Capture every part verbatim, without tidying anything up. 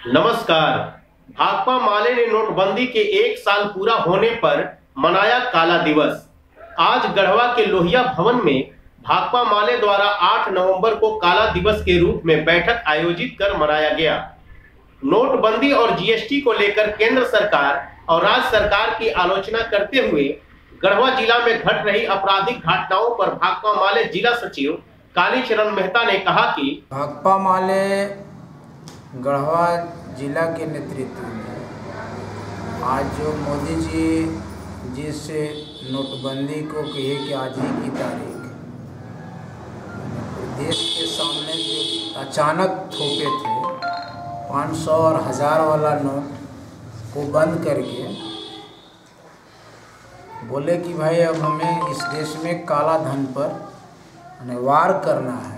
नमस्कार। भाकपा माले ने नोटबंदी के एक साल पूरा होने पर मनाया काला दिवस। आज गढ़वा के लोहिया भवन में भाकपा माले द्वारा आठ नवंबर को काला दिवस के रूप में बैठक आयोजित कर मनाया गया। नोटबंदी और जीएसटी को लेकर केंद्र सरकार और राज्य सरकार की आलोचना करते हुए गढ़वा जिला में घट रही आपराधिक घटनाओं पर भाकपा माले जिला सचिव कालीचरण मेहता ने कहा कि भाकपा माले गढ़वा जिला के नेतृत्व में आज जो मोदी जी जिस नोटबंदी को कहे कि आज ही की तारीख देश के सामने जो अचानक थोपे थे पाँच सौ और हज़ार वाला नोट को बंद करके बोले कि भाई अब हमें इस देश में काला धन पर वार करना है।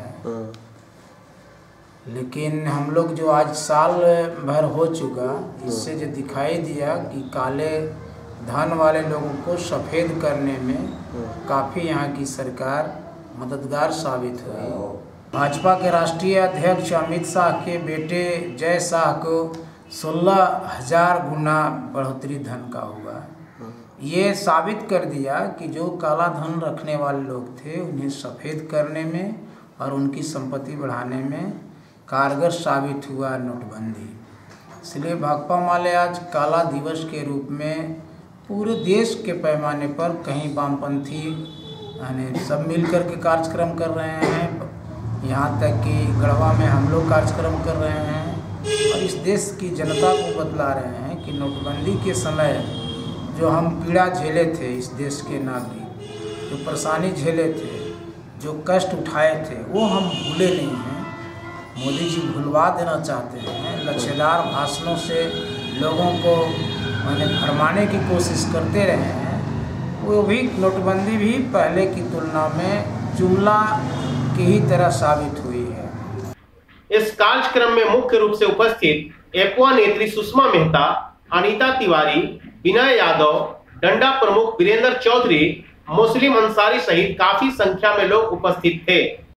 लेकिन हम लोग जो आज साल भर हो चुका, इससे जो दिखाई दिया कि काले धन वाले लोगों को सफ़ेद करने में काफ़ी यहाँ की सरकार मददगार साबित हुई। भाजपा के राष्ट्रीय अध्यक्ष अमित शाह के बेटे जय शाह को सोलह हजार गुना बढ़ोतरी धन का हुआ। ये साबित कर दिया कि जो काला धन रखने वाले लोग थे उन्हें सफ़ेद करने में और उनकी संपत्ति बढ़ाने में कारगर साबित हुआ नोटबंदी। इसलिए भाकपा माले आज काला दिवस के रूप में पूरे देश के पैमाने पर कहीं वामपंथी यानी सब मिलकर के कार्यक्रम कर रहे हैं, यहाँ तक कि गढ़वा में हम लोग कार्यक्रम कर रहे हैं और इस देश की जनता को बतला रहे हैं कि नोटबंदी के समय जो हम पीड़ा झेले थे, इस देश के नागरिक जो परेशानी झेले थे, जो कष्ट उठाए थे, वो हम भूले नहीं हैं। मोदी जी भुलवा देना चाहते हैं। लच्छेदार भाषणों से लोगों को मैंने भरमाने की कोशिश करते रहे हैं। वो भी नोटबंदी भी पहले की तुलना में जुमला की ही तरह साबित हुई है। इस कार्यक्रम में मुख्य रूप से उपस्थित एपवा नेत्री सुषमा मेहता, अनीता तिवारी, विनय यादव, डंडा प्रमुख वीरेंद्र चौधरी, मुस्लिम अंसारी सहित काफी संख्या में लोग उपस्थित थे।